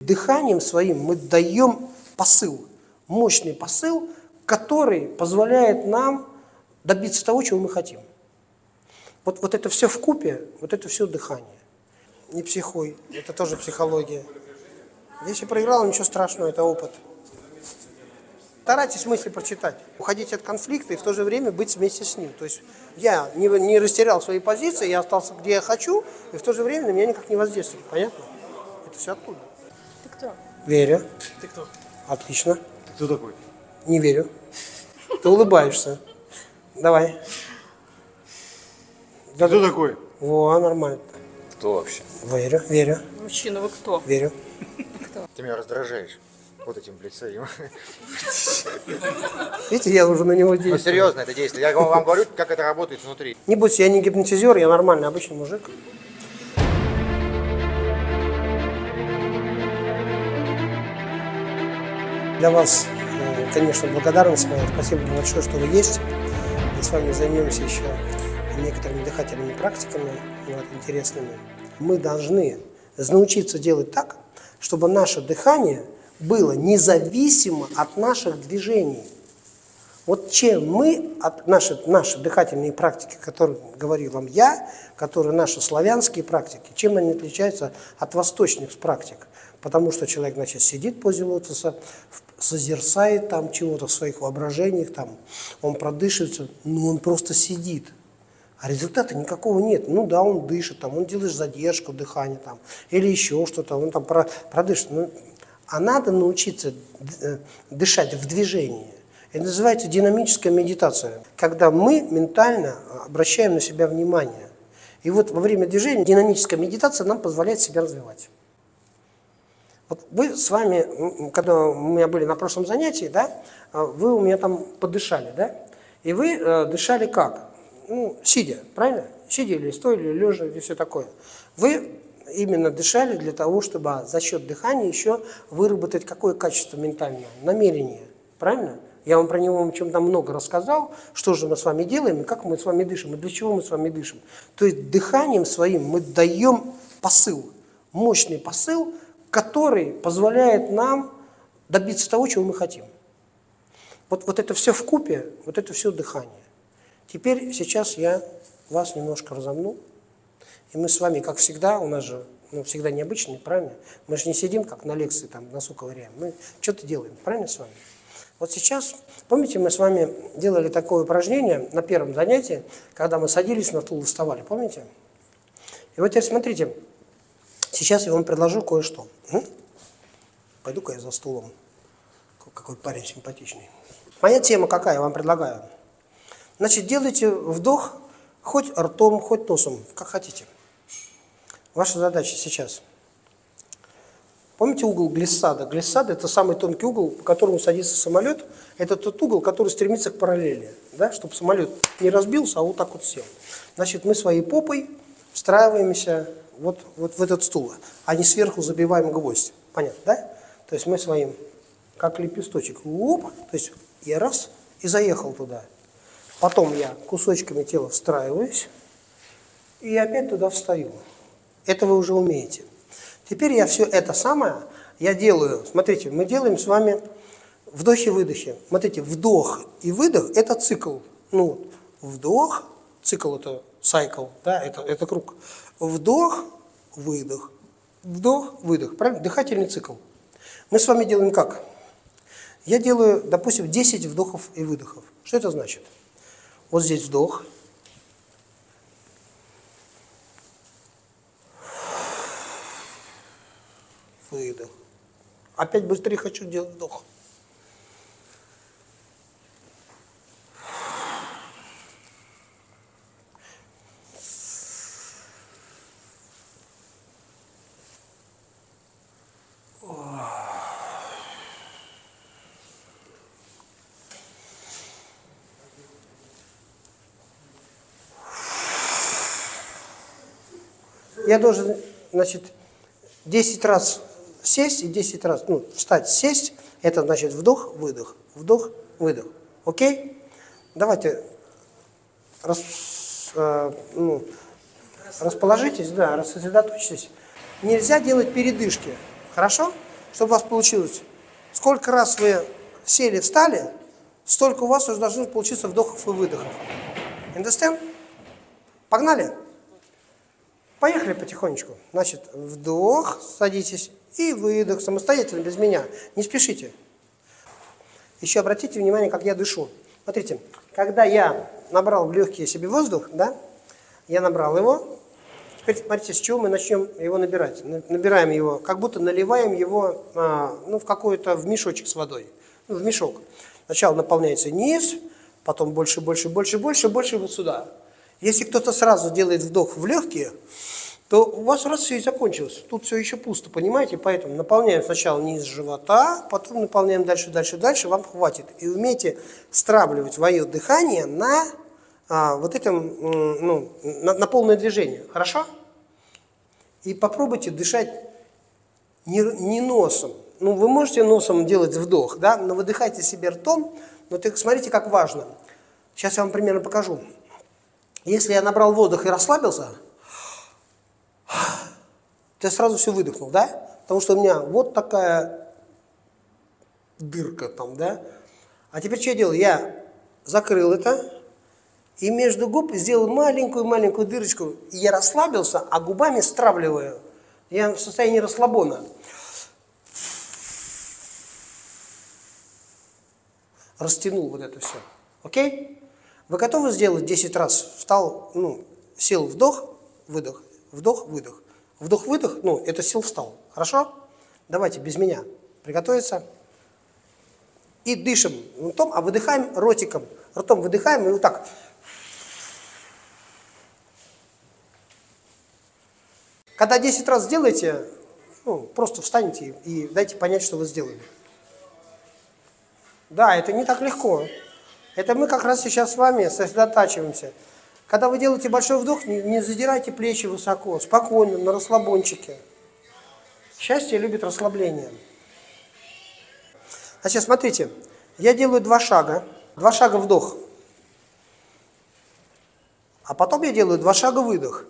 Дыханием своим мы даем посыл, мощный посыл, который позволяет нам добиться того, чего мы хотим. Вот это все вкупе, вот это все дыхание. Не психуй, это тоже психология. Если проиграл, ничего страшного, это опыт. Старайтесь мысли прочитать, уходить от конфликта и в то же время быть вместе с ним. То есть я не растерял свои позиции, я остался где я хочу, и в то же время на меня никак не воздействует. Понятно? Это все оттуда. Ты кто? Верю. Ты кто? Отлично. Ты кто такой? Не верю. Ты улыбаешься. Давай. Ты кто такой? Во, нормально. Кто вообще? Верю, верю. Мужчина, вы кто? Верю. Ты меня раздражаешь вот этим лицеем. Видите, я уже на него Ну действую. серьезно это действие. Я вам говорю, как это работает внутри. Не бойся, я не гипнотизер, я нормальный, обычный мужик. Для вас, конечно, благодарность моя. Спасибо большое, что вы есть. Мы с вами займемся еще некоторыми дыхательными практиками, вот, интересными. Мы должны научиться делать так, чтобы наше дыхание было независимо от наших движений. Вот чем мы, от наши дыхательные практики, которые говорил вам я, которые наши славянские практики, чем они отличаются от восточных практик? Потому что человек, значит, сидит в позе лотоса, созерцает там чего-то в своих воображениях, там, он продышивается, но он просто сидит. А результата никакого нет. Ну да, он дышит, там, он делает задержку дыхания, там, или еще что-то, он там продышит. Ну, а надо научиться дышать в движении. Это называется динамическая медитация, когда мы ментально обращаем на себя внимание. И вот во время движения динамическая медитация нам позволяет себя развивать. Вот вы с вами, когда у меня были на прошлом занятии, да, вы у меня там подышали, да, и вы дышали как? Ну, сидя, правильно? Сидя или стоя, или лежа, и все такое. Вы именно дышали для того, чтобы за счет дыхания еще выработать какое качество ментальное? Намерение, правильно? Я вам про него чем-то много рассказал, что же мы с вами делаем, и как мы с вами дышим, и для чего мы с вами дышим. То есть дыханием своим мы даем посыл, мощный посыл, который позволяет нам добиться того, чего мы хотим. Вот это все вкупе, вот это все дыхание. Теперь сейчас я вас немножко разомну, и мы с вами, как всегда, у нас же всегда необычный, правильно? Мы же не сидим, как на лекции, там, носу ковыряем. Мы что-то делаем, правильно с вами? Вот сейчас, помните, мы с вами делали такое упражнение на первом занятии, когда мы садились на стул и вставали, помните? И вот теперь смотрите, сейчас я вам предложу кое-что. Пойду-ка я за стулом. Какой парень симпатичный. Моя тема какая, я вам предлагаю. Значит, делайте вдох хоть ртом, хоть носом, как хотите. Ваша задача сейчас. Помните угол глиссада? Глиссада – это самый тонкий угол, по которому садится самолет. Это тот угол, который стремится к параллели, да? Чтобы самолет не разбился, а вот так вот сел. Значит, мы своей попой встраиваемся вот в этот стул, а не сверху забиваем гвоздь. Понятно, да? То есть мы своим, как лепесточек, оп, то есть я раз и заехал туда. Потом я кусочками тела встраиваюсь и опять туда встаю. Это вы уже умеете. Теперь я все это самое, я делаю, смотрите, мы делаем с вами вдохи-выдохи. Смотрите, вдох и выдох – это цикл. Ну, вдох, цикл – это cycle, да, это круг. Вдох, выдох, вдох, выдох. Правильно? Дыхательный цикл. Мы с вами делаем как? Я делаю, допустим, 10 вдохов и выдохов. Что это значит? Вот здесь вдох. Выдох. Опять быстрее хочу делать вдох. Я должен, значит, 10 раз сесть и 10 раз, встать, сесть, это значит вдох, выдох, выдох. Окей? Давайте расположитесь, да, рассосредоточьтесь. Нельзя делать передышки, хорошо? чтобы у вас получилось. Сколько раз вы сели, встали, столько у вас уже должно получиться вдохов и выдохов. Understand? Погнали? Поехали потихонечку. Значит, вдох, садитесь, и выдох, самостоятельно, без меня. Не спешите. Еще обратите внимание, как я дышу. Смотрите, когда я набрал в легкие себе воздух, да, я набрал его. Теперь смотрите, с чего мы начнем его набирать. Набираем его, как будто наливаем его в какой-то мешочек с водой. В мешок. Сначала наполняется низ, потом больше, больше, больше, больше, больше вот сюда. Если кто-то сразу делает вдох в легкие, то у вас раз все и закончилось. Тут все еще пусто, понимаете? Поэтому наполняем сначала низ живота, потом наполняем дальше, дальше, дальше, вам хватит. И умейте стравливать свое дыхание на вот этом, на полное движение. Хорошо? И попробуйте дышать не носом. Вы можете носом делать вдох, да, но выдыхайте себе ртом. Но смотрите, как важно. Сейчас я вам примерно покажу. Если я набрал воздух и расслабился, то я сразу все выдохнул, да? Потому что у меня вот такая дырка там, да? А теперь что я делаю? Я закрыл это и между губ сделал маленькую-маленькую дырочку. И я расслабился, а губами стравливаю. Я в состоянии расслабона. Растянул вот это все. Окей? Вы готовы сделать 10 раз? Встал, сел, вдох, выдох, вдох, выдох. Вдох, выдох, это сел, встал. Хорошо? Давайте без меня. Приготовиться. И дышим ртом, а выдыхаем ротиком. Ртом выдыхаем и вот так. Когда 10 раз сделаете, просто встаньте и дайте понять, что вы сделали. Да, это не так легко. Это мы как раз сейчас с вами сосредотачиваемся. Когда вы делаете большой вдох, не задирайте плечи высоко, спокойно, на расслабончике. Счастье любит расслабление. Значит, смотрите, я делаю 2 шага. 2 шага вдох. А потом я делаю 2 шага выдох.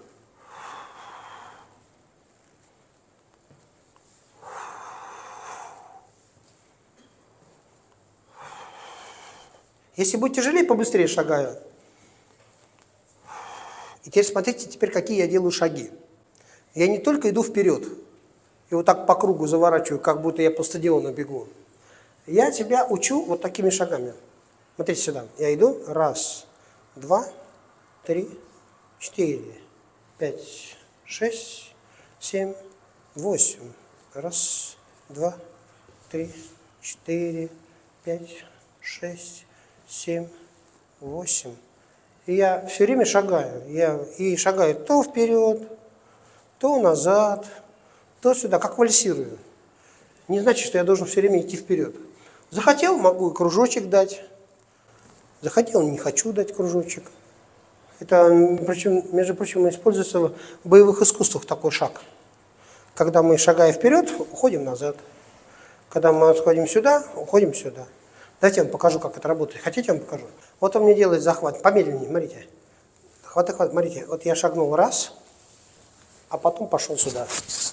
Если будет тяжелее, побыстрее шагаю. И теперь смотрите, какие я делаю шаги. Я не только иду вперед, и вот так по кругу заворачиваю, как будто я по стадиону бегу. Я тебя учу вот такими шагами. Смотрите сюда. Я иду. 1, 2, 3, 4, 5, 6, 7, 8. 1, 2, 3, 4, 5, 6, 7, 8. И я все время шагаю. Я шагаю то вперед, то назад, то сюда, как вальсирую. Не значит, что я должен все время идти вперед. Захотел, могу и кружочек дать. Захотел, не хочу дать кружочек. Это, между прочим, используется в боевых искусствах такой шаг. Когда мы, шагая вперед, уходим назад. Когда мы отходим сюда, уходим сюда. Давайте я вам покажу, как это работает. Хотите, я вам покажу? Вот он мне делает захват. Помедленнее, смотрите. Хват, смотрите. Вот я шагнул раз, а потом пошел сюда.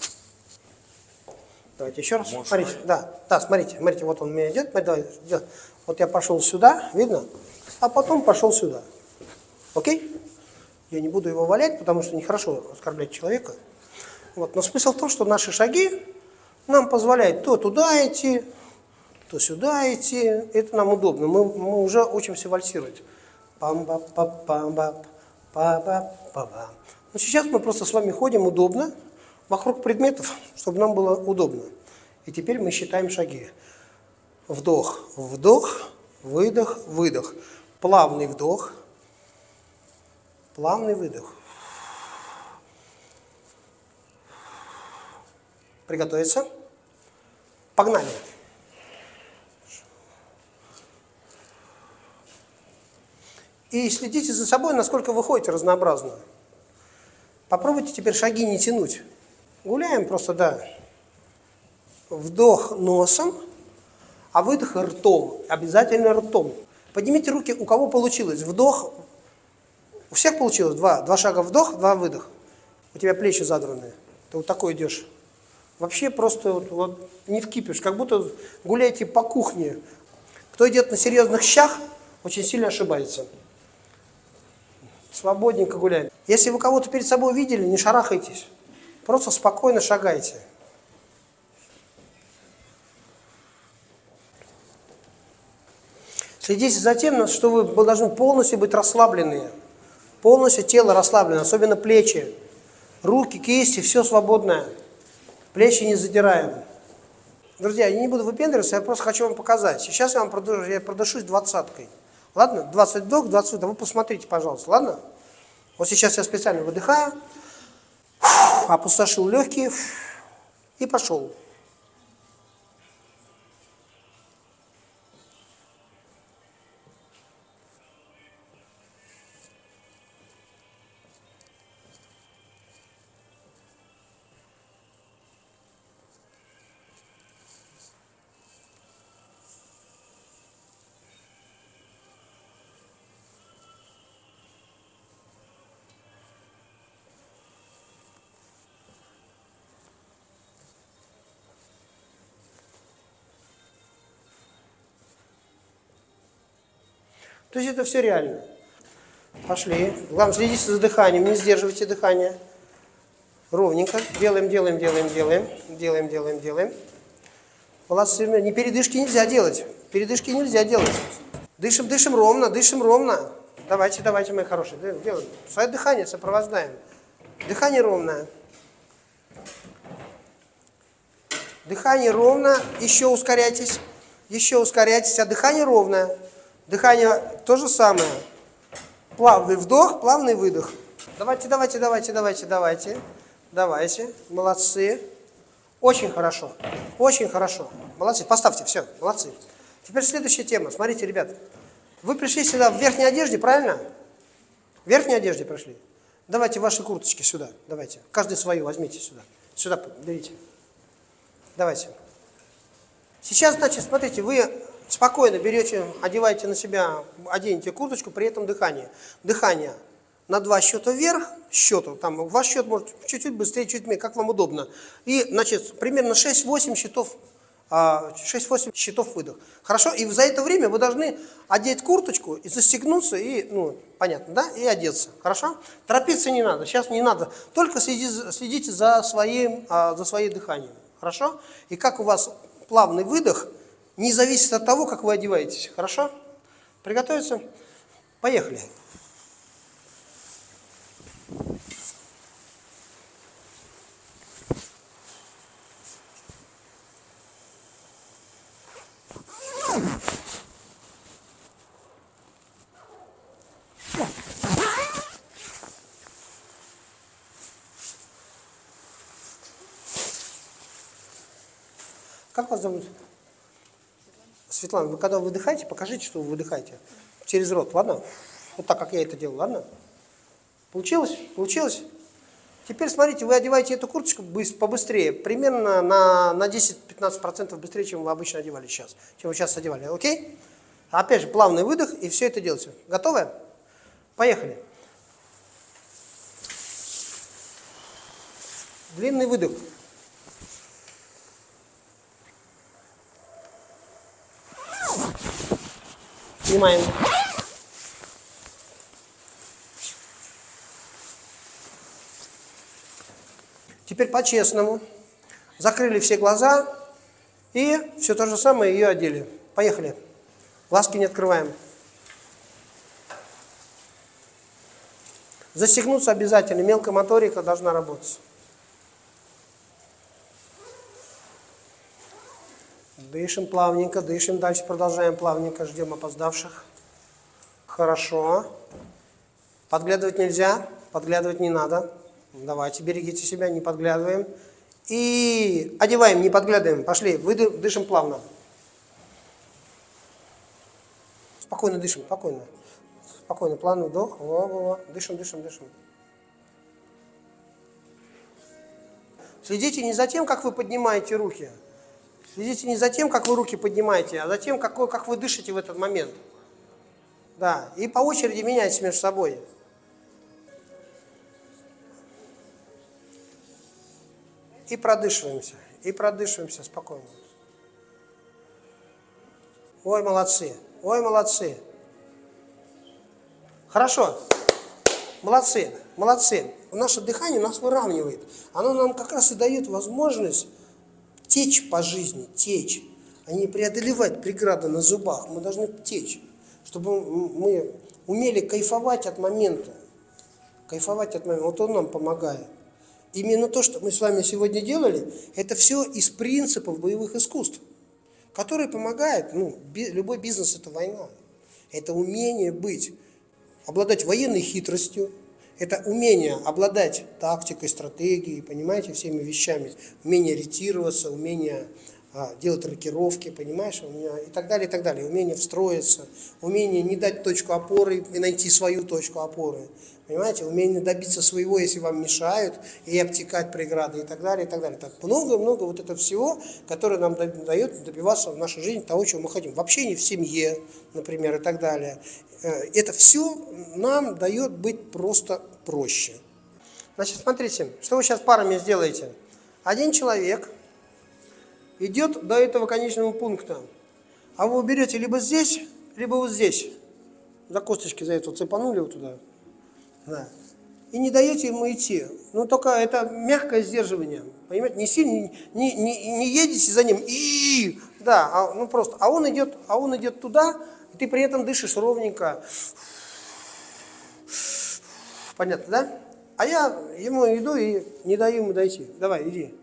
Давайте еще раз. Смотрите. Да, смотрите. Вот он у меня идет. Вот я пошел сюда, видно? А потом пошел сюда. Окей? Я не буду его валять, потому что нехорошо оскорблять человека. Вот. Но смысл в том, что наши шаги нам позволяют то туда идти, то сюда идти. Это нам удобно. Мы уже учимся вальсировать. Пам-бап-пам-бап, па-бап-па-бам. Но сейчас мы просто с вами ходим удобно вокруг предметов, чтобы нам было удобно. И теперь мы считаем шаги. Вдох, вдох, выдох, выдох. Плавный вдох, плавный выдох. Приготовиться. Погнали. И следите за собой, насколько вы ходите разнообразно. Попробуйте теперь шаги не тянуть. Гуляем просто, да. Вдох носом, а выдох ртом. Обязательно ртом. Поднимите руки, у кого получилось. Вдох. У всех получилось? 2 шага вдох, 2 выдох. У тебя плечи задраны. Ты вот такой идешь. Вообще просто вот не вкипишь, как будто гуляете по кухне. Кто идет на серьезных щах, очень сильно ошибается. Свободненько гуляем. Если вы кого-то перед собой видели, не шарахайтесь. Просто спокойно шагайте. Следите за тем, что вы должны полностью быть расслаблены. Полностью тело расслаблено, особенно плечи. Руки, кисти, все свободное. Плечи не задираем. Друзья, я не буду выпендриваться, я просто хочу вам показать. Сейчас я продышусь 20-кой. Ладно? 20 вдох, 20 выдох. Вы посмотрите, пожалуйста, ладно? Вот сейчас я специально выдыхаю, опустошил легкие и пошел. То есть это все реально. Пошли. Главное, следите за дыханием, не сдерживайте дыхание. Ровненько. Делаем, делаем, делаем, делаем. Делаем, делаем, делаем. Молодцы. Не передышки нельзя делать. Передышки нельзя делать. Дышим, дышим ровно, дышим ровно. Давайте, давайте, мои хорошие. Делаем. Свое дыхание сопровождаем. Дыхание ровное. Дыхание ровно. Еще ускоряйтесь. Еще ускоряйтесь. А дыхание ровное. Дыхание то же самое. Плавный вдох, плавный выдох. Давайте, давайте, давайте, давайте, давайте. Давайте. Молодцы. Очень хорошо. Очень хорошо. Молодцы. Поставьте. Все. Молодцы. Теперь следующая тема. Смотрите, ребят. Вы пришли сюда в верхней одежде, правильно? В верхней одежде пришли. Давайте ваши курточки сюда. Давайте. Каждый свою возьмите сюда. Сюда берите. Давайте. Сейчас, значит, смотрите, вы спокойно берете, одеваете на себя, оденете курточку, при этом дыхание. Дыхание на 2 счета вверх, счету, там ваш счет может чуть-чуть быстрее, чуть менее, как вам удобно. И, значит, примерно 6-8 счетов, 6-8 счетов выдох. Хорошо? И за это время вы должны одеть курточку и застегнуться, и, ну, понятно, да? И одеться. Хорошо? Торопиться не надо, сейчас не надо. Только следите за своим дыханием. Хорошо? И как у вас плавный выдох не зависит от того, как вы одеваетесь. Хорошо? Приготовиться? Поехали. Как вас зовут? Светлана, вы когда выдыхаете, покажите, что вы выдыхаете. Через рот, ладно? Вот так, как я это делал, ладно? Получилось? Получилось? Теперь смотрите, вы одеваете эту курточку побыстрее, примерно на 10-15% быстрее, чем вы обычно одевали сейчас, чем вы сейчас одевали, окей? Опять же, плавный выдох, и все это делается. Готовы? Поехали. Длинный выдох. Снимаем. Теперь по-честному. Закрыли все глаза и все то же самое ее одели. Поехали. Глазки не открываем. Застегнуться обязательно. Мелкая моторика должна работать. Дышим плавненько, дышим. Дальше продолжаем плавненько. Ждем опоздавших. Хорошо. Подглядывать нельзя. Подглядывать не надо. Давайте, берегите себя, не подглядываем. И одеваем, не подглядываем. Пошли, дышим плавно. Спокойно дышим, спокойно. Спокойно, плавный вдох. Дышим, дышим, дышим. Следите не за тем, как вы поднимаете руки. Следите не за тем, как вы руки поднимаете, а за тем, как вы дышите в этот момент. Да, и по очереди меняйте между собой. И продышиваемся. И продышиваемся спокойно. Ой, молодцы. Ой, молодцы. Хорошо. Молодцы. Молодцы. Наше дыхание нас выравнивает. Оно нам как раз и дает возможность течь по жизни, течь, а не преодолевать преграды на зубах. Мы должны течь, чтобы мы умели кайфовать от момента. Кайфовать от момента. Вот он нам помогает. Именно то, что мы с вами сегодня делали, это все из принципов боевых искусств, которые помогают, любой бизнес – это война. Это умение обладать военной хитростью, это умение обладать тактикой, стратегией, понимаете, всеми вещами, умение ориентироваться, умение делать рокировки, понимаешь, и так далее, умение встроиться, умение не дать точку опоры и найти свою точку опоры, понимаете, умение добиться своего, если вам мешают, и обтекать преграды, и так далее, и так далее. Так много-много вот этого всего, которое нам дает добиваться в нашей жизни того, чего мы хотим. В общении в семье, например, и так далее. Это все нам дает быть просто проще. Значит, смотрите, что вы сейчас парами сделаете. Один человек идет до этого конечного пункта, а вы берете либо здесь, либо вот здесь. За косточки за это цепанули вот туда. Да. И не даете ему идти. Но только это мягкое сдерживание. Понимаете, не сильно, не едете за ним. Да, просто. А он идет туда, и ты при этом дышишь ровненько. Понятно, да? А я ему иду и не даю ему дойти. Давай, иди.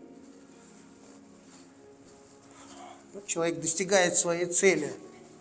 Вот человек достигает своей цели.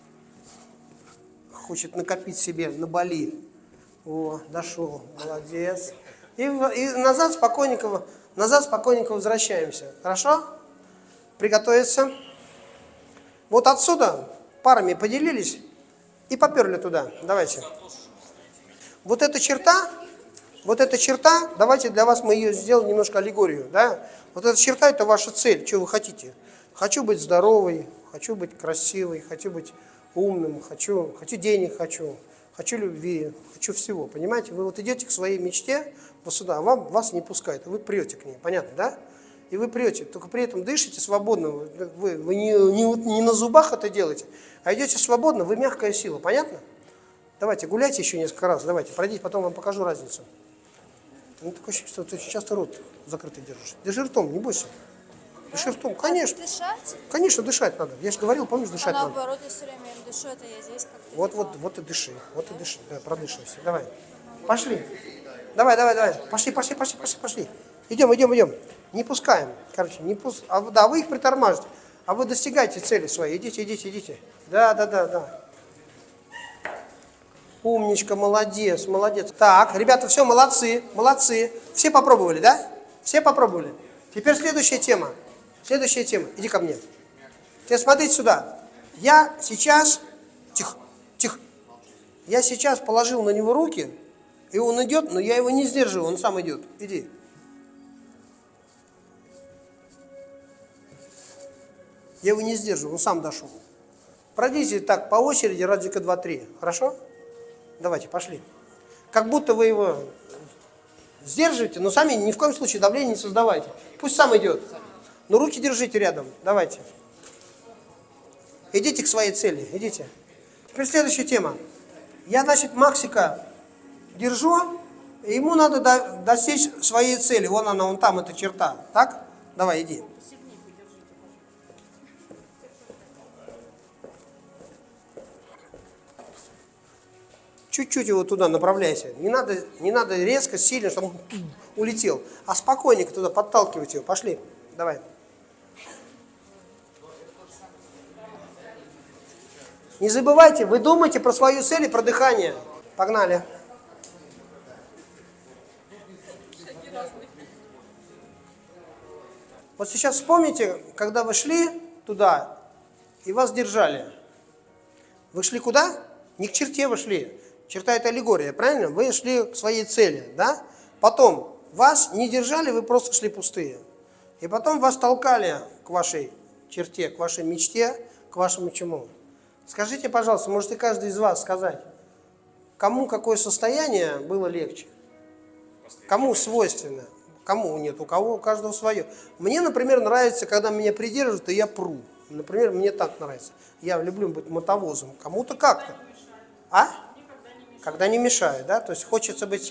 Хочет накопить себе на Бали. О, дошел, молодец. И назад спокойненько возвращаемся. Хорошо? Приготовиться. Вот отсюда парами поделились и поперли туда. Давайте. Вот эта черта, давайте для вас мы ее сделаем немножко аллегорию. Да? Вот эта черта – это ваша цель, что вы хотите. Хочу быть здоровой, хочу быть красивой, хочу быть умным, хочу денег, хочу любви, хочу всего. Понимаете, вы вот идете к своей мечте, вот сюда, а вас не пускают, вы прете к ней, понятно, да? И вы прете, только при этом дышите свободно, вы не на зубах это делаете, а идете свободно, вы мягкая сила, понятно? Давайте, гуляйте еще несколько раз, давайте, пройдите, потом вам покажу разницу. Такое ощущение, что ты часто рот закрытый держишь. Держи ртом, не бойся. Дыши ртом, конечно. Дышать? Конечно, дышать надо. Я же говорил, помнишь, дышать надо. Наоборот, я все время дышу, это я здесь как-то. Вот и дыши, да, продышимся. Давай. Пошли. Давай. Пошли. Идем. Не пускаем. Короче, не пускаем. Да, вы их притормаживаете. А вы достигаете цели своей. Идите. Да. Умничка, молодец. Так, ребята, все, молодцы. Все попробовали, да? Все попробовали. Теперь следующая тема. Иди ко мне. Теперь смотрите сюда. Я сейчас... Тихо. Я сейчас положил на него руки, и он идет, но я его не сдерживаю, он сам идет. Иди. Я его не сдерживаю, он сам дошел. Пройдите так по очереди, разика 2-3. Хорошо? Давайте, пошли. Как будто вы его сдерживаете, но сами ни в коем случае давление не создавайте. Пусть сам идет. Но руки держите рядом. Давайте. Идите к своей цели. Идите. Теперь следующая тема. Я, значит, Максика держу, и ему надо достичь своей цели. Вон она, вон там, эта черта. Так? Давай, иди. Чуть-чуть его туда направляйся. Не надо резко, сильно, чтобы он улетел. А спокойненько туда подталкивать его. Пошли. Давай. Не забывайте, вы думаете про свою цель и про дыхание. Погнали. Вот сейчас вспомните, когда вы шли туда и вас держали. Вы шли куда? Не к черте вы шли. Черта – это аллегория, правильно? Вы шли к своей цели, да? Потом вас не держали, вы просто шли пустые. И потом вас толкали к вашей черте, к вашей мечте, к вашему чему. Скажите, пожалуйста, можете каждый из вас сказать, кому какое состояние было легче? Кому свойственно? Кому нет? У кого? У каждого свое. Мне, например, нравится, когда меня придерживают, и я пру. Например, мне так нравится. Я люблю быть мотовозом. Кому-то как-то. А? Когда не мешаю, да? То есть хочется быть...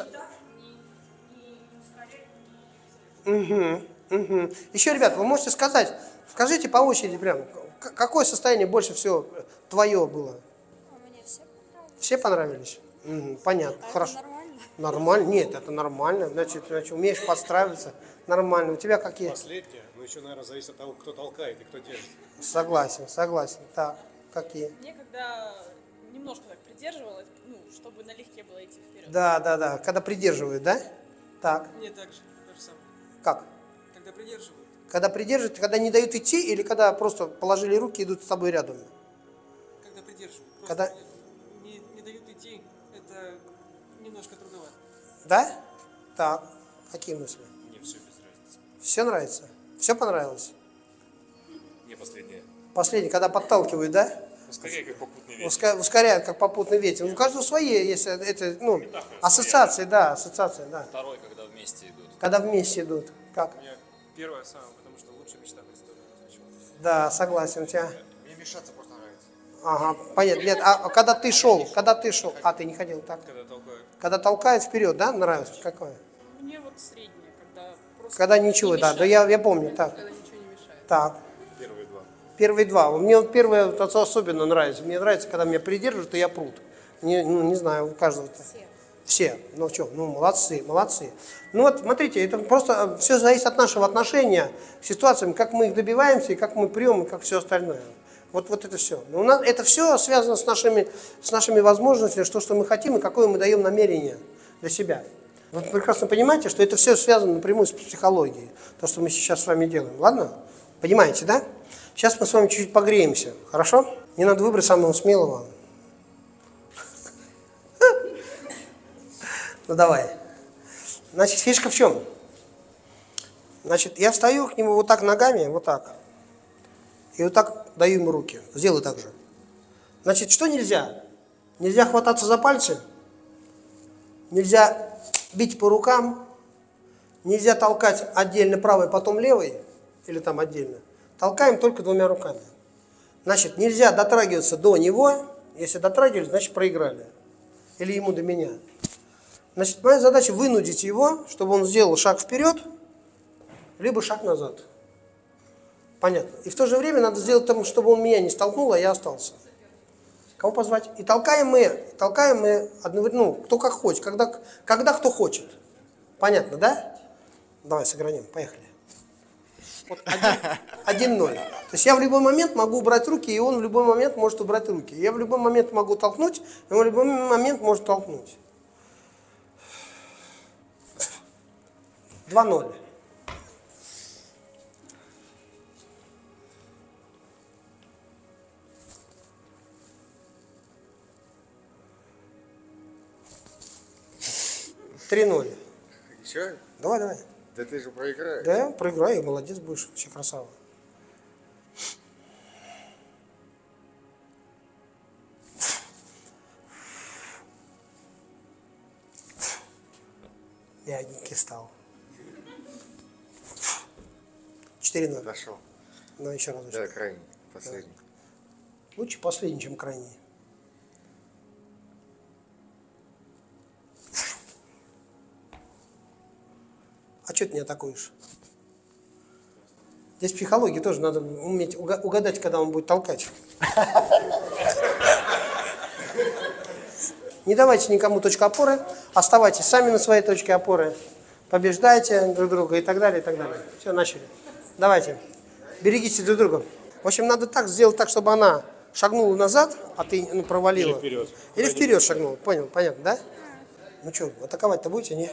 Угу, угу. Еще, ребят, вы можете сказать, скажите по очереди прям, какое состояние больше всего твое было? Мне все понравилось. Все понравились? Угу, понятно, А хорошо. это нормально? Нормально? Нет, это нормально. Значит, умеешь подстраиваться. Нормально. У тебя какие? Последнее, но еще, наверное, зависит от того, кто толкает и кто держит. Согласен, согласен. Так, какие? Мне когда немножко так придерживалась, ну, чтобы налегке было идти вперед. Да, да, да. Когда придерживают, да? Так. Мне так же, то же самое. Как? Когда придерживают. Когда придерживают, когда не дают идти, или когда просто положили руки и идут с тобой рядом? Когда придерживают. Просто Когда... не дают идти, это немножко трудновато. Да? Так. Какие мысли? Мне все без разницы. Все нравится? Все понравилось? Не последнее. Последний, когда подталкивают, да? Ускоряй, как попутный ветер. Ускоряют, как попутный ветер. У каждого свои есть это, ну, ассоциации, да, ассоциации, да. Второй, когда вместе идут. Когда вместе идут. Как? У меня первое самое, потому что лучше мечта представляет. Да, согласен. У тебя... Мне мешаться просто нравится. Ага, понятно. Нет, а когда ты шел, ты не ходил, так? Когда толкают. Когда толкает вперед, да, нравится? Какое? Мне вот среднее, когда просто Когда ничего, не да, мешает. я помню, так. Когда ничего не мешает. Так. Первые два. Первые два. Мне вот первое вот особенно нравится. Мне нравится, когда меня придерживают, и я прут. Не знаю, у каждого. Все. Ну что, ну молодцы, молодцы. Ну вот, смотрите, это просто все зависит от нашего отношения к ситуациям, как мы их добиваемся, и как мы прием, и как все остальное. Вот это все. Но у нас это все связано с нашими возможностями, что мы хотим и какое мы даем намерение для себя. Вы прекрасно понимаете, что это все связано напрямую с психологией, то, что мы сейчас с вами делаем. Ладно? Понимаете, да? Сейчас мы с вами чуть-чуть погреемся. Хорошо? Не надо выбрать самого смелого. Ну давай. Значит, фишка в чем? Значит, я встаю к нему вот так ногами, вот так. И вот так даю ему руки. Сделай так же. Значит, что нельзя? Нельзя хвататься за пальцы. Нельзя бить по рукам. Нельзя толкать отдельно правой, потом левой. Или там отдельно. Толкаем только двумя руками. Значит, нельзя дотрагиваться до него. Если дотрагивались, значит проиграли. Или ему до меня. Значит, моя задача вынудить его, чтобы он сделал шаг вперед, либо шаг назад. Понятно. И в то же время надо сделать так, чтобы он меня не столкнул, а я остался. Кого позвать? И толкаем мы одновременно, ну, кто как хочет, когда кто хочет. Понятно, да? Давай сыгранем, поехали. Вот 1-0. То есть я в любой момент могу убрать руки, и он в любой момент может убрать руки. Я в любой момент могу толкнуть, и он в любой момент может толкнуть. 2-0. Еще? Давай. Да ты же проиграешь. Да, проиграю, молодец будешь, вообще красава. Мягенький стал. 4-0. Дошел. Ну, еще раз. Да, крайний, последний. Лучше последний, чем крайний. А что ты не атакуешь? Здесь в психологии тоже надо уметь угадать, когда он будет толкать. Не давайте никому точку опоры, оставайтесь сами на своей точке опоры, побеждайте друг друга и так далее, и так далее. Все, начали. Давайте, берегите друг друга. В общем, надо так сделать, так, чтобы она шагнула назад, а ты провалила. Или вперед. Или вперед шагнула, понял, понятно, да? Ну что, атаковать-то будете, нет?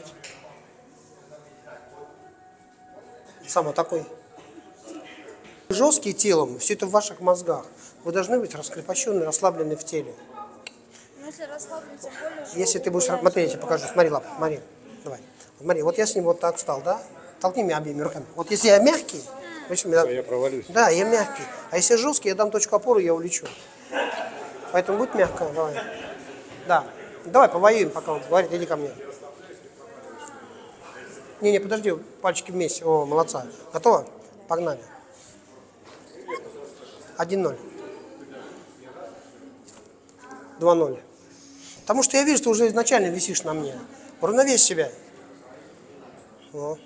Сам такой. Жесткий телом, все это в ваших мозгах. Вы должны быть раскрепощенные, расслаблены в теле. Ну, если расслаблен, тем более... Если ты будешь смотреть, я тебе покажу. Смотри, лапа, смотри. Давай. Смотри, вот я с ним вот так встал, да? Толкни меня обеими руками. Вот если я мягкий, Я провалюсь. да, я мягкий. А если жесткий, я дам точку опоры, я улечу. Поэтому будь мягко, давай. Да. Давай повоюем, пока он говорит, иди ко мне. Не, подожди, пальчики вместе. О, молодца. Готово? Погнали. 1-0. 2-0. Потому что я вижу, что уже изначально висишь на мне. Уравновесь себя. О.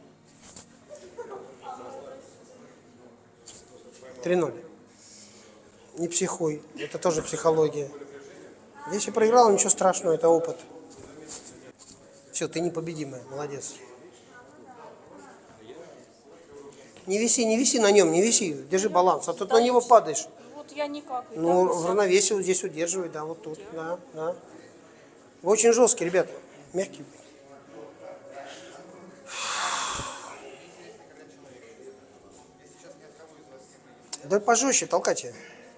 3-0. Не психуй. Это тоже психология. Если проиграл, ничего страшного, это опыт. Все, ты непобедимая. Молодец. Не виси на нем, не виси. Держи баланс. А тут на него падаешь. Вот я никак. Ну, в равновесие вот здесь удерживай, да, вот тут, да, да. Вы очень жесткие, ребята, мягкие. Да пожестче, толкайте.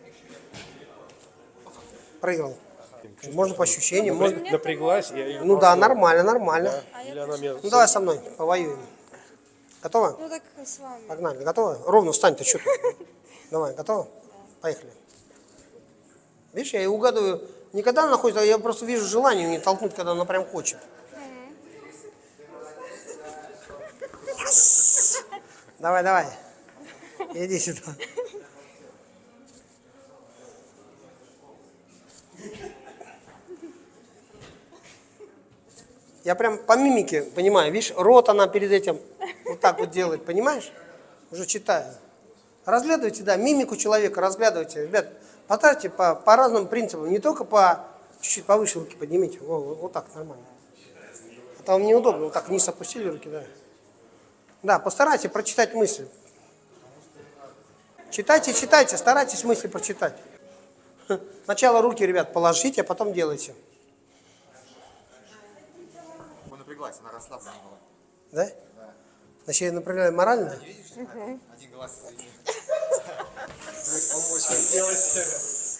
Проиграл. Можно по ощущениям, можно... Напряглась, я ее Ну да, нормально, нормально. или она меня... Ну давай со мной, повоюем. Готово? Ну так с вами. Погнали. Готово? Ровно встань, ты что ты? Давай, готово? Поехали. Видишь, я и угадываю. Не когда она находится, я просто вижу желание мне толкнуть, когда она прям хочет. Yes! Давай, давай. Иди сюда. Я прям по мимике понимаю, видишь, рот она перед этим вот так вот делает, понимаешь? Уже читаю. Разглядывайте, да, мимику человека разглядывайте. Ребят, потратьте по разным принципам, не только по чуть-чуть повыше руки поднимите. Вот так нормально. А то вам неудобно, вот так вниз опустили руки, да. Да, постарайтесь прочитать мысли. Читайте, читайте, старайтесь мысли прочитать. Сначала руки, ребят, положите, а потом делайте. Он напряглась, она расслаблена была. Да? Значит, я направляю морально? Один глаз. Помочь хотелось.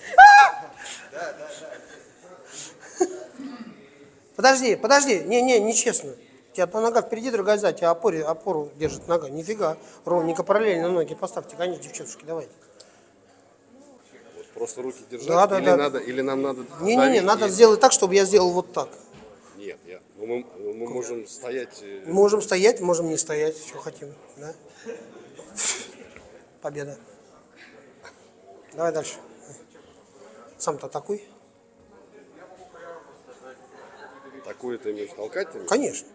Подожди, нечестно. У тебя одна нога впереди, другая сзади, тебя опору держит нога. Нифига. Ровненько параллельно ноги поставьте. Конечно, девчонки, давайте. Просто руки держать? Да, или да. надо, или нам надо... Не, надо сделать так, чтобы я сделал вот так. Нет, мы можем стоять... Можем стоять, можем не стоять, что хотим. Да? Победа. Давай дальше. Сам-то атакуй. Такую ты имеешь толкать? Конечно.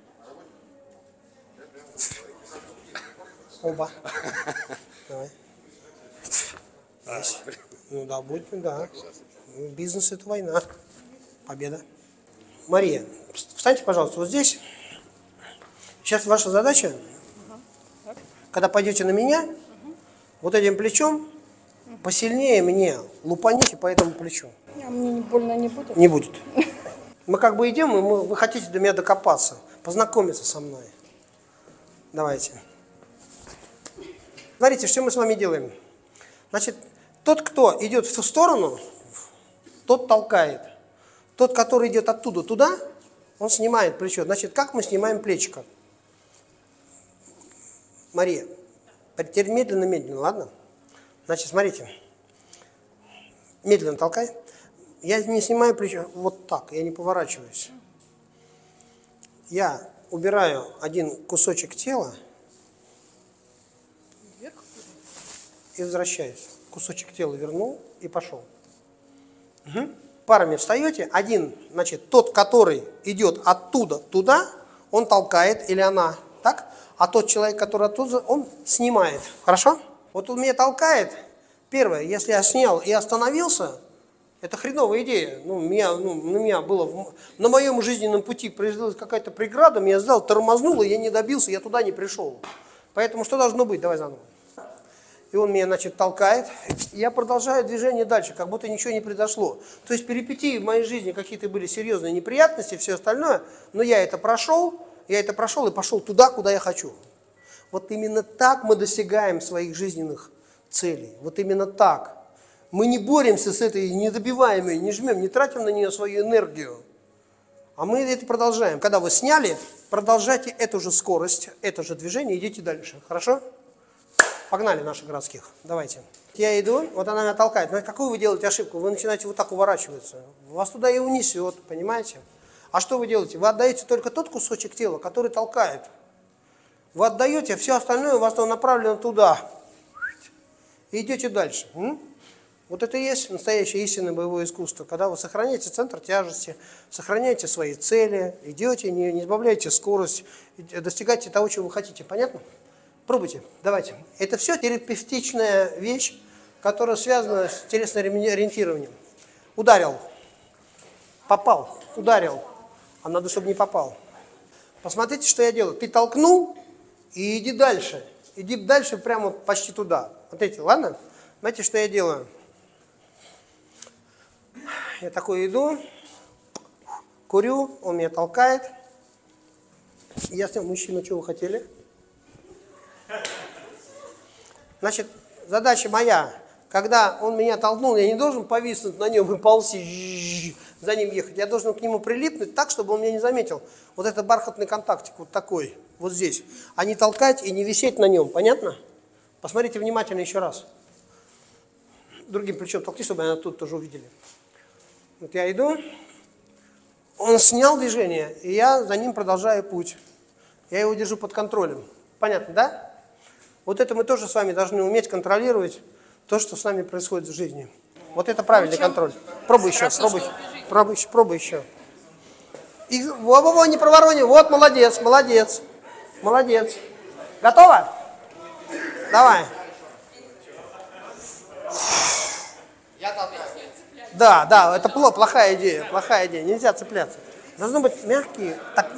Оба. Давай. Есть. Ну да, будет, да. Бизнес – это война. Победа. Мария, встаньте, пожалуйста, вот здесь. Сейчас ваша задача, когда пойдете на меня, вот этим плечом посильнее мне лупаните по этому плечу. А мне не больно не будет? Не будет. Мы как бы идем, и вы хотите до меня докопаться, познакомиться со мной. Давайте. Смотрите, что мы с вами делаем. Значит, тот, кто идет в ту сторону, тот толкает. Тот, который идет оттуда туда, он снимает плечо. Значит, как мы снимаем плечико? Мария, теперь медленно, ладно? Значит, смотрите. Медленно толкай. Я не снимаю плечо вот так, я не поворачиваюсь. Я убираю один кусочек тела и возвращаюсь. Кусочек тела вернул и пошел. Угу. Парами встаете. Один, значит, тот, который идет оттуда туда, он толкает или она, так? А тот человек, который оттуда, он снимает. Хорошо? Вот он меня толкает. Первое, если я снял и остановился, это хреновая идея. На меня было на моем жизненном пути произошла какая-то преграда, меня сдал, тормознул, и я не добился, я туда не пришел. Поэтому что должно быть? Давай заново. И он меня, значит, толкает, и я продолжаю движение дальше, как будто ничего не произошло. То есть перипетии в моей жизни какие-то были серьезные неприятности, все остальное, но я это прошел и пошел туда, куда я хочу. Вот именно так мы достигаем своих жизненных целей. Вот именно так. Мы не боремся с этой, не добиваем ее, не жмем, не тратим на нее свою энергию. А мы это продолжаем. Когда вы сняли, продолжайте эту же скорость, это же движение, идите дальше. Хорошо? Погнали наших городских. Давайте. Я иду, вот она меня толкает. Но какую вы делаете ошибку? Вы начинаете вот так уворачиваться. Вас туда и унесет, понимаете? А что вы делаете? Вы отдаете только тот кусочек тела, который толкает. Вы отдаете, все остальное у вас направлено туда. И идете дальше. Вот это и есть настоящее истинное боевое искусство, когда вы сохраняете центр тяжести, сохраняете свои цели, идете, не сбавляете скорость, достигаете того, чего вы хотите. Понятно? Пробуйте, давайте. Это все терапевтичная вещь, которая связана с телесным ориентированием. Ударил, попал, ударил, а надо, чтобы не попал. Посмотрите, что я делаю. Ты толкнул и иди дальше. Иди дальше прямо почти туда. Смотрите, ладно? Знаете, что я делаю? Я такой иду, курю, он меня толкает. Я с ним, мужчина, что вы хотели? Значит, задача моя, когда он меня толкнул, я не должен повиснуть на нем и ползти, за ним ехать. Я должен к нему прилипнуть так, чтобы он меня не заметил. Вот это бархатный контактик, вот такой, вот здесь. А не толкать и не висеть на нем, понятно? Посмотрите внимательно еще раз. Другим плечом толкни, чтобы они тут тоже увидели. Вот я иду, он снял движение, и я за ним продолжаю путь. Я его держу под контролем. Понятно, да? Вот это мы тоже с вами должны уметь контролировать то, что с нами происходит в жизни. Вот это правильный контроль. Пробуй еще, пробуй еще. И во-во-во, не проворонил. Вот, молодец, молодец, молодец. Готово? Давай. Да, это плохая идея, нельзя цепляться. Должно быть мягкий,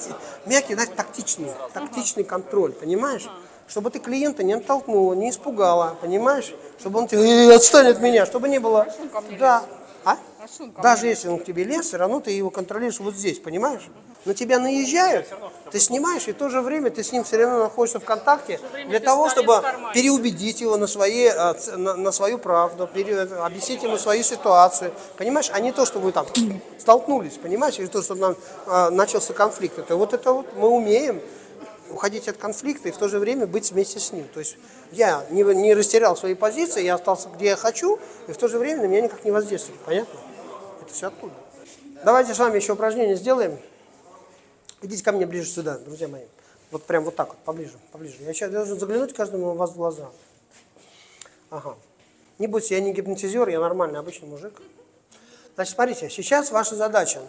тактичный контроль, понимаешь? Чтобы ты клиента не оттолкнула, не испугала, понимаешь? Чтобы он тебе отстань от меня, чтобы не было... Да. А? Даже если он к тебе лез, все равно ты его контролируешь вот здесь, понимаешь? На тебя наезжают, ты снимаешь, и в то же время ты с ним все равно находишься в контакте для того, чтобы переубедить его на свою правду, объяснить ему свою ситуацию, понимаешь? А не то, что вы там столкнулись, понимаешь? Или то, что начался конфликт. Вот это вот мы умеем уходить от конфликта и в то же время быть вместе с ним. То есть я не растерял свои позиции, я остался где я хочу, и в то же время на меня никак не воздействует. Понятно? Это все оттуда. Давайте с вами еще упражнение сделаем. Идите ко мне ближе сюда, друзья мои. Вот прям вот так вот, поближе. Я сейчас должен заглянуть каждому из вас в глаза. Ага. Не бойтесь, я не гипнотизер, я нормальный, обычный мужик. Значит, смотрите, сейчас ваша задача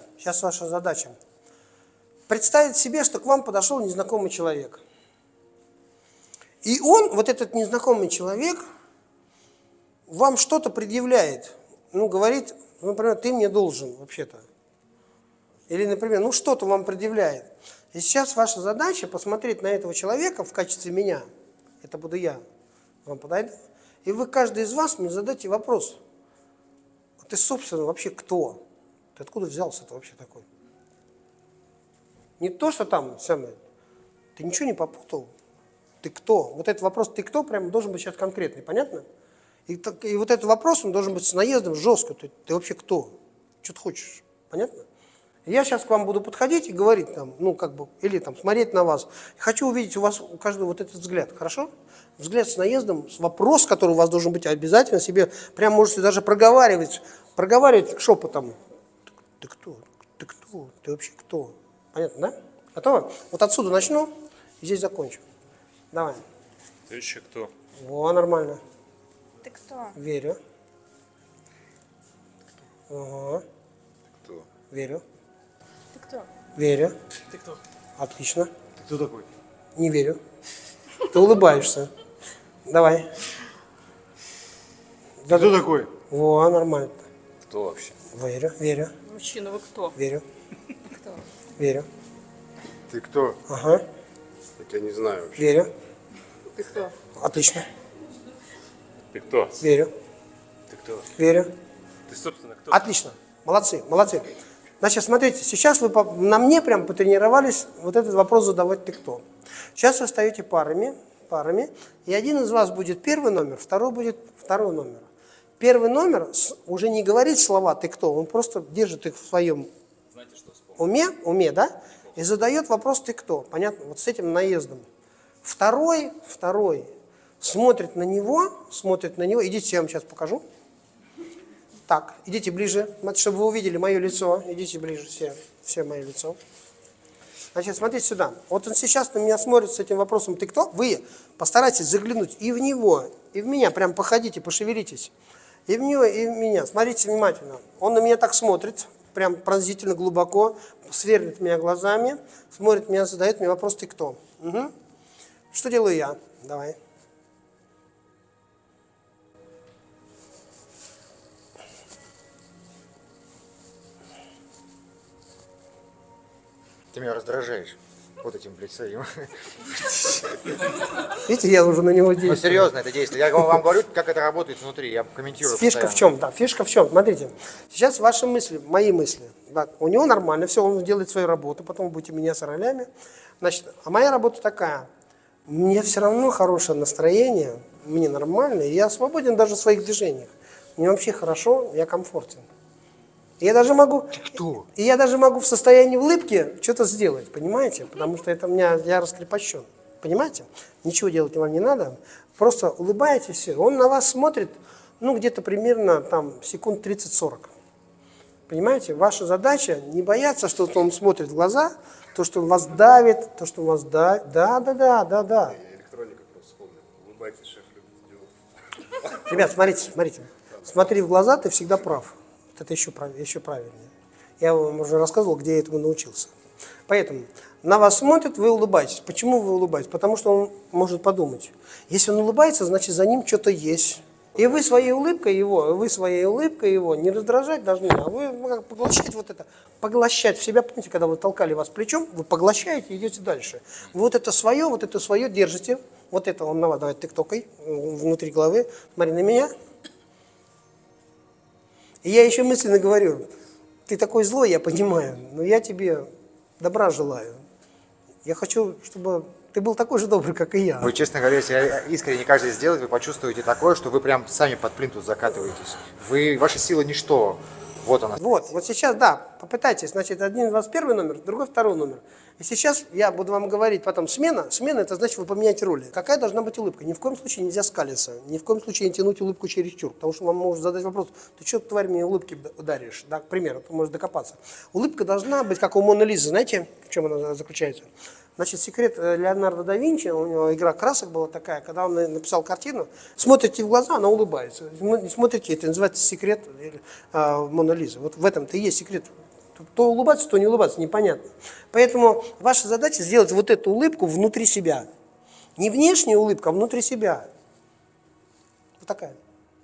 представить себе, что к вам подошел незнакомый человек. И он, вот этот незнакомый человек, вам что-то предъявляет. Говорит, например, ты мне должен вообще-то. Или, например, что-то вам предъявляет. И сейчас ваша задача посмотреть на этого человека в качестве меня. Это буду я. Вам подойду. И вы, каждый из вас, мне задайте вопрос. А ты, собственно, вообще кто? Ты откуда взялся-то вообще такой? Не то, что там самое. Ты ничего не попутал? Ты кто? Вот этот вопрос «ты кто?» прям должен быть сейчас конкретный. Понятно? И вот этот вопрос, он должен быть с наездом жестко. Ты вообще кто? Что ты хочешь? Понятно? Я сейчас к вам буду подходить и говорить, или смотреть на вас. Хочу увидеть у вас, у каждого вот этот взгляд, хорошо? Взгляд с наездом, вопрос, который у вас должен быть обязательно себе, прям можете даже проговаривать шепотом. Ты кто? Ты кто? Ты вообще кто? Понятно, да? Готово? Вот отсюда начну и здесь закончу. Давай. Ты еще кто? Во, нормально. Ты кто? Верю. Ага. Кто? Верю. Ты кто? Верю. Ты кто? Отлично. Ты кто такой? Не верю. Ты улыбаешься. Давай. Ты кто такой? Во, нормально. Кто вообще? Верю. Мужчина, вы кто? Верю. Кто? Верю. Ты кто? Ага. Я тебя не знаю вообще. Верю. Ты кто? Отлично. Ты кто? Верю. Ты кто? Верю. Ты, собственно, кто? Отлично. Молодцы. Значит, смотрите, сейчас вы на мне прям потренировались вот этот вопрос задавать «ты кто?». Сейчас вы встаете парами, и один из вас будет первый номер, второй будет второй номер. Первый номер уже не говорит слова «ты кто?», он просто держит их в своем уме, да, и задает вопрос «ты кто?». Понятно? Вот с этим наездом. Второй смотрит на него, идите, я вам сейчас покажу. Так, идите ближе, чтобы вы увидели мое лицо, идите ближе, все мое лицо. Значит, смотрите сюда. Вот он сейчас на меня смотрит с этим вопросом «ты кто?». Вы постарайтесь заглянуть и в него, и в меня. Прям походите, пошевелитесь. И в него, и в меня. Смотрите внимательно. Он на меня так смотрит, прям пронзительно, глубоко, сверлит меня глазами, смотрит меня, задает мне вопрос «ты кто?». Угу. Что делаю я? Давай. Ты меня раздражаешь вот этим лицеем. Видите, я уже на него Ну действую. серьезно это действие. Я вам говорю, как это работает внутри. Я комментирую. Фишка в чем? Да, фишка в чем? Смотрите, сейчас ваши мысли, мои мысли. Да, у него нормально, все, он делает свою работу, потом вы будете меняться ролями. Значит, а моя работа такая. Мне все равно хорошее настроение, мне нормально, и я свободен даже в своих движениях. Мне вообще хорошо, я комфортен. И я даже могу, Кто? и я даже могу в состоянии улыбки что-то сделать, понимаете? Потому что это я раскрепощен. Понимаете? Ничего делать вам не надо. Просто улыбаетесь, все. Он на вас смотрит, ну, где-то примерно там секунд 30-40. Понимаете? Ваша задача не бояться, что он смотрит в глаза, то, что он вас давит, то, что он вас давит. Да. Я электроника просто вспомнил. Улыбайтесь, шеф любит сделать. Ребят, смотрите. Смотри в глаза, ты всегда прав. Это еще правильнее. Я вам уже рассказывал, где я этому научился. Поэтому на вас смотрит, вы улыбаетесь. Почему вы улыбаетесь? Потому что он может подумать. Если он улыбается, значит за ним что-то есть. И вы своей улыбкой его не раздражать должны, а вы поглощать вот это, поглощать в себя. Помните, когда вы толкали вас плечом, вы поглощаете и идете дальше. Вы вот это свое держите. Вот это он на вас, давай тык-токой внутри головы. Смотри на меня. И я еще мысленно говорю, ты такой злой, я понимаю, но я тебе добра желаю. Я хочу, чтобы ты был такой же добрый, как и я. Вы, честно говоря, если искренне каждый сделает, вы почувствуете такое, что вы прям сами под плинтус закатываетесь. Ваша сила ничто. Вот она. Вот сейчас, да, попытайтесь. Значит, один у вас первый номер, другой второй номер. И сейчас я буду вам говорить потом смена. Смена, это значит, вы поменяете роли. Какая должна быть улыбка? Ни в коем случае нельзя скалиться. Ни в коем случае не тянуть улыбку чересчур. Потому что вам может задать вопрос, ты что, тварь, мне улыбки даришь? Да, к примеру, ты можешь докопаться. Улыбка должна быть, как у Моны Лизы. Знаете, в чем она заключается? Значит, секрет Леонардо да Винчи, у него игра красок была такая, когда он написал картину, смотрите в глаза, она улыбается. Смотрите, это называется секрет Моны Лизы. Вот в этом-то и есть секрет. То улыбаться, то не улыбаться, непонятно. Поэтому ваша задача сделать вот эту улыбку внутри себя. Не внешняя улыбка, а внутри себя. Вот такая.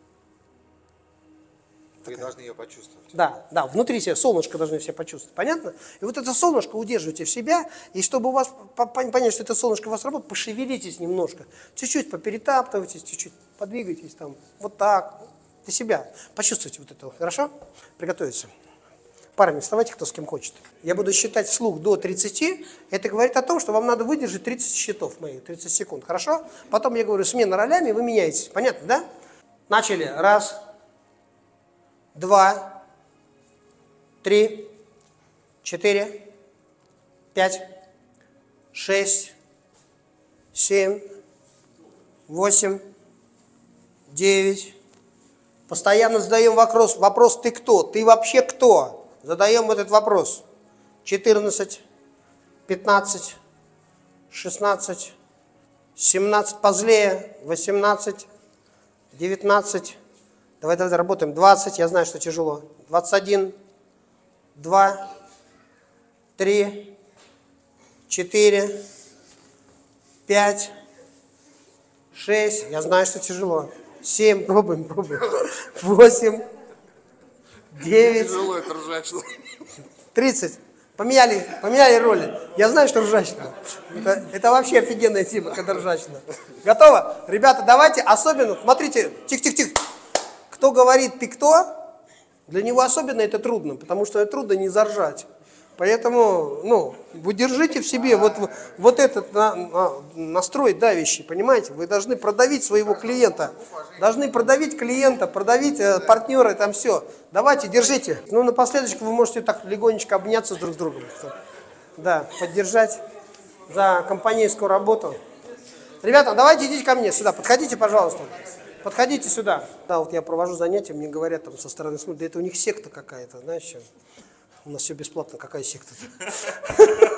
Вы должны ее почувствовать. Да, внутри себя солнышко должны все почувствовать. Понятно? И вот это солнышко удерживайте в себя, и чтобы у вас понять, что это солнышко у вас работает, пошевелитесь немножко. Чуть-чуть поперетаптывайтесь, чуть-чуть подвигайтесь там. Вот так. Для себя. Почувствуйте вот это. Хорошо? Приготовиться. Парни, вставайте, кто с кем хочет. Я буду считать вслух до 30. Это говорит о том, что вам надо выдержать 30 счетов моих, 30 секунд. Хорошо? Потом я говорю, смена ролями, вы меняетесь. Понятно, да? Начали. 1, 2, 3, 4, 5, 6, 7, 8, 9. Постоянно задаем вопрос «ты кто?», «ты вообще кто?». Задаем этот вопрос. 14, 15, 16, 17, позлее, 18, 19, давай работаем, 20, я знаю, что тяжело, 21, 2, 3, 4, 5, 6, я знаю, что тяжело, 7, пробуем, 8, 9, Тяжело это ржачно. 30. Поменяли роли. Я знаю, что ржачно. Это вообще офигенная тема, когда ржачно. Готово? Ребята, давайте особенно, смотрите, тихо. Кто говорит «ты кто?», для него особенно это трудно, потому что это трудно не заржать. Поэтому, вы держите в себе вот этот настрой давящий, понимаете? Вы должны продавить своего клиента. Должны продавить клиента, продавить партнера, там все. Давайте, держите. Напоследок вы можете так легонечко обняться друг с другом. Да, поддержать за компанейскую работу. Ребята, давайте идите ко мне сюда, подходите, пожалуйста. Подходите сюда. Да, вот я провожу занятия, мне говорят там со стороны, да это у них секта какая-то, знаешь, сейчас. У нас все бесплатно, какая секта-то?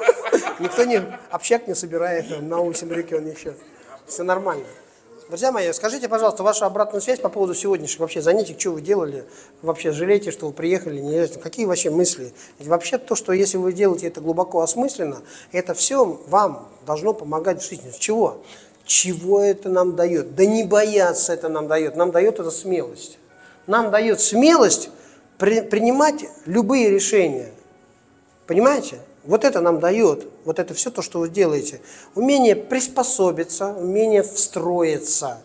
Никто не общак не собирает там, на Усим регионе еще. Все нормально. Друзья мои, скажите, пожалуйста, вашу обратную связь по поводу сегодняшних вообще занятий, что вы делали, вообще жалеете, что вы приехали, не знаете, какие вообще мысли? Ведь вообще то, что если вы делаете это глубоко осмысленно, это все вам должно помогать в жизни. С чего? Чего это нам дает? Да не бояться это нам дает это смелость. Нам дает смелость принимать любые решения. Понимаете? Вот это нам дает, вот это все то, что вы делаете. Умение приспособиться, умение встроиться,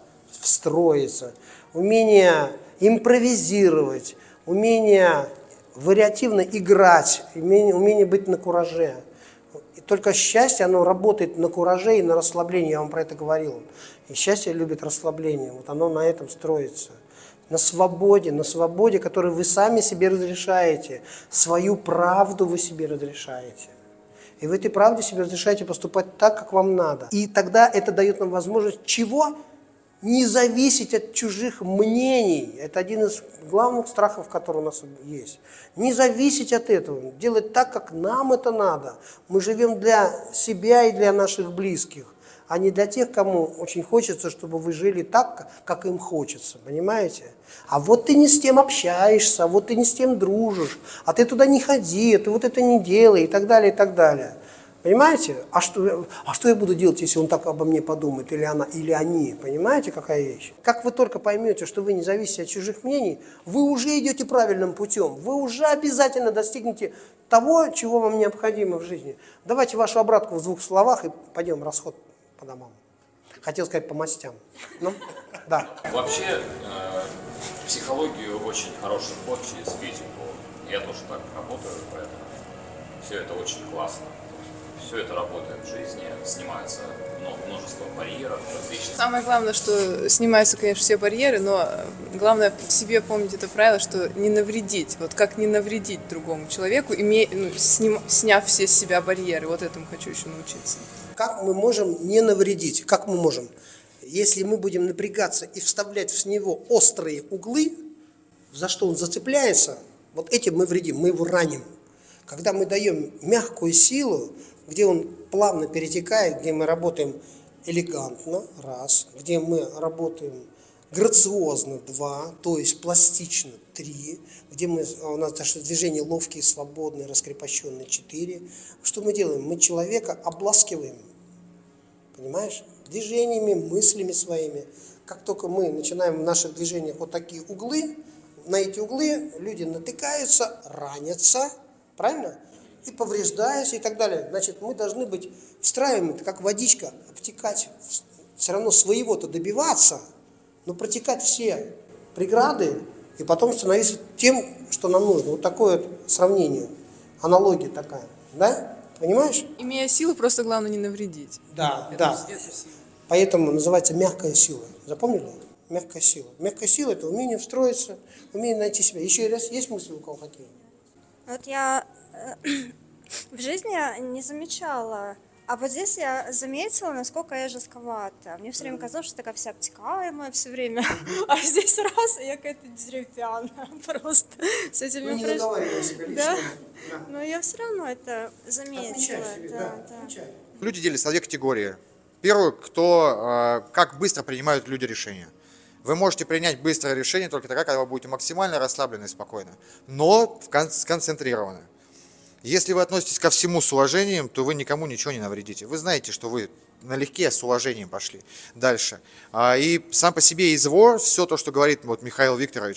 умение импровизировать, умение вариативно играть, умение быть на кураже. И только счастье, оно работает на кураже и на расслаблении, я вам про это говорил. И счастье любит расслабление, вот оно на этом строится. На свободе, которую вы сами себе разрешаете. Свою правду вы себе разрешаете. И в этой правде себе разрешаете поступать так, как вам надо. И тогда это дает нам возможность чего? Не зависеть от чужих мнений. Это один из главных страхов, который у нас есть. Не зависеть от этого. Делать так, как нам это надо. Мы живем для себя и для наших близких, а не для тех, кому очень хочется, чтобы вы жили так, как им хочется, понимаете? А вот ты не с тем общаешься, а вот ты не с тем дружишь, а ты туда не ходи, а ты вот это не делай и так далее, и так далее. Понимаете? А что я буду делать, если он так обо мне подумает, или она, или они? Понимаете, какая вещь? Как вы только поймете, что вы не зависите от чужих мнений, вы уже идете правильным путем, вы уже обязательно достигнете того, чего вам необходимо в жизни. Давайте вашу обратку в 2 словах и пойдем расход по домам. Хотел сказать по мастям. Ну, да. Вообще, в психологию очень хороший вход через физику. Я тоже так работаю, поэтому все это очень классно. Все это работает в жизни, снимается множество барьеров различных. Самое главное, что снимаются, конечно, все барьеры, но главное в себе помнить это правило, что не навредить. Вот как не навредить другому человеку, сняв все с себя барьеры. Вот этому хочу еще научиться. Как мы можем не навредить? Как мы можем? Если мы будем напрягаться и вставлять в него острые углы, за что он зацепляется, вот этим мы вредим, мы его раним. Когда мы даем мягкую силу, где он плавно перетекает, где мы работаем элегантно, раз, где мы работаем грациозно, 2, то есть пластично, 3, где у нас даже движения ловкие, свободные, раскрепощенные, 4. Что мы делаем? Мы человека обласкиваем, понимаешь, движениями, мыслями своими. Как только мы начинаем в наших движениях вот такие углы, на эти углы люди натыкаются, ранятся, правильно? И повреждаются и так далее. Значит, мы должны быть встраиваемы, как водичка, обтекать, все равно своего-то добиваться, но протекать все преграды и потом становиться тем, что нам нужно. Вот такое вот сравнение, аналогия такая, да? Понимаешь? Имея силу, просто главное не навредить. Да, да. Поэтому называется мягкая сила. Запомнили? Мягкая сила. Мягкая сила – это умение встроиться, умение найти себя. Еще раз, есть мысли у кого какие? Вот я в жизни не замечала, а вот здесь я заметила, насколько я жестковата. Мне все время казалось, что такая вся обтекаемая все время, а здесь раз, и я какая-то деревянная просто. С этими Вы не наговаривали себя лично. Да? Но я все равно это заметила. Отмечай себе, да. Люди делятся на 2 категории. Первую, как быстро принимают люди решения. Вы можете принять быстрое решение только тогда, когда вы будете максимально расслаблены и спокойны, но сконцентрированы. Если вы относитесь ко всему с уважением, то вы никому ничего не навредите. Вы знаете, что вы налегке с уважением пошли дальше. И сам по себе извор, все то, что говорит вот Михаил Викторович,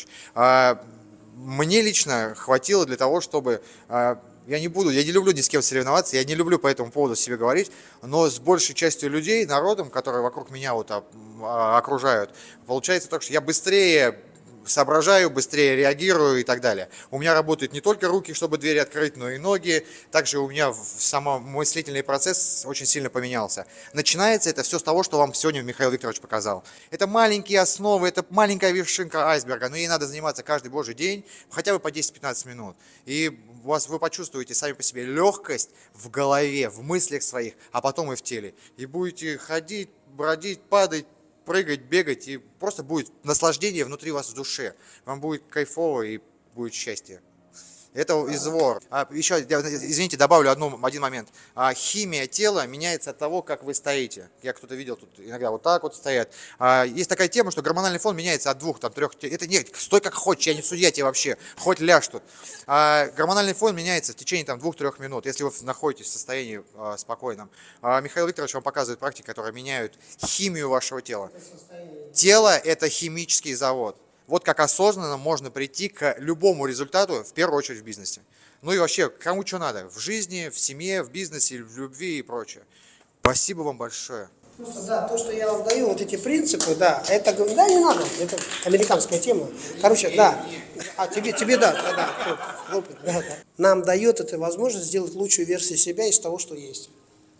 мне лично хватило для того, чтобы... Я не люблю ни с кем соревноваться, я не люблю по этому поводу себе говорить, но с большей частью людей, народом, которые вокруг меня вот окружают, получается так, что я быстрее соображаю, быстрее реагирую и так далее. У меня работают не только руки, чтобы двери открыть, но и ноги. Также у меня сам мыслительный процесс очень сильно поменялся. Начинается это все с того, что вам сегодня Михаил Викторович показал. Это маленькие основы, это маленькая вершинка айсберга, но ей надо заниматься каждый божий день, хотя бы по 10-15 минут. И вы почувствуете сами по себе легкость в голове, в мыслях своих, а потом и в теле. И будете ходить, бродить, падать, прыгать, бегать, и просто будет наслаждение внутри вас в душе. Вам будет кайфово и будет счастье. Это извор. Еще, извините, добавлю один момент. Химия тела меняется от того, как вы стоите. Я кто-то видел, тут иногда вот так вот стоят. Есть такая тема, что гормональный фон меняется от 2-3. Это нет, стой как хочешь, я не судья тебе вообще, хоть ляжь тут. Гормональный фон меняется в течение 2-3 минут, если вы находитесь в состоянии спокойном. Михаил Викторович вам показывает практики, которые меняют химию вашего тела. Тело – это химический завод. Вот как осознанно можно прийти к любому результату, в первую очередь в бизнесе. Ну и вообще, кому что надо, в жизни, в семье, в бизнесе, в любви и прочее. Спасибо вам большое. Просто, да, то, что я вам даю, вот эти принципы, да, это, да, не надо, это американская тема. Короче, да, тебе да. Нам дает это возможность сделать лучшую версию себя из того, что есть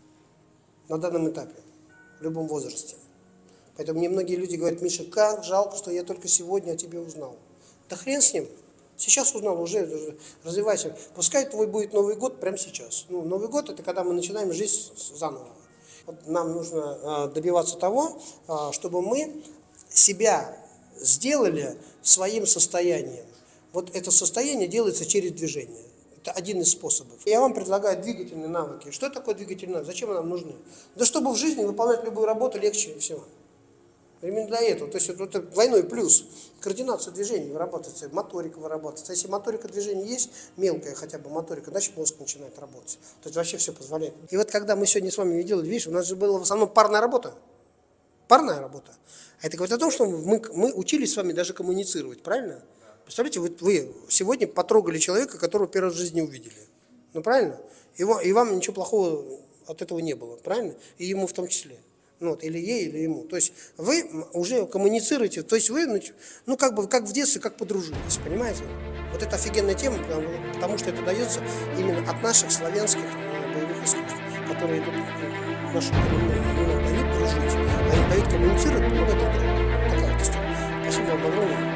на данном этапе, в любом возрасте. Поэтому мне многие люди говорят: Миша, как жалко, что я только сегодня о тебе узнал. Да хрен с ним. Сейчас узнал, уже развивайся. Пускай твой будет Новый год прямо сейчас. Ну, Новый год – это когда мы начинаем жизнь заново. Вот нам нужно добиваться того, чтобы мы себя сделали своим состоянием. Вот это состояние делается через движение. Это один из способов. Я вам предлагаю двигательные навыки. Что такое двигательные навыки? Зачем нам нужны? Да чтобы в жизни выполнять любую работу легче и всего. Именно для этого. То есть это двойной плюс. Координация движений вырабатывается, моторика вырабатывается. Если моторика движения есть, мелкая хотя бы моторика, значит мозг начинает работать. То есть вообще все позволяет. И вот когда мы сегодня с вами делали, видишь, у нас же была в основном парная работа. Парная работа. А это говорит о том, что мы учились с вами даже коммуницировать, правильно? Представляете, вы сегодня потрогали человека, которого первый раз в жизни увидели. Ну правильно? И вам ничего плохого от этого не было, правильно? И ему в том числе. Ну, вот, или ей, или ему. То есть вы уже коммуницируете, то есть вы, ну, как бы, как в детстве, как подружились, понимаете? Вот это офигенная тема, потому что это дается именно от наших славянских боевых искусств, которые идут в нашу коренную. Они нам дают дружить, они дают коммуницировать, помогать друг другу. Такая вот история. Спасибо вам огромное.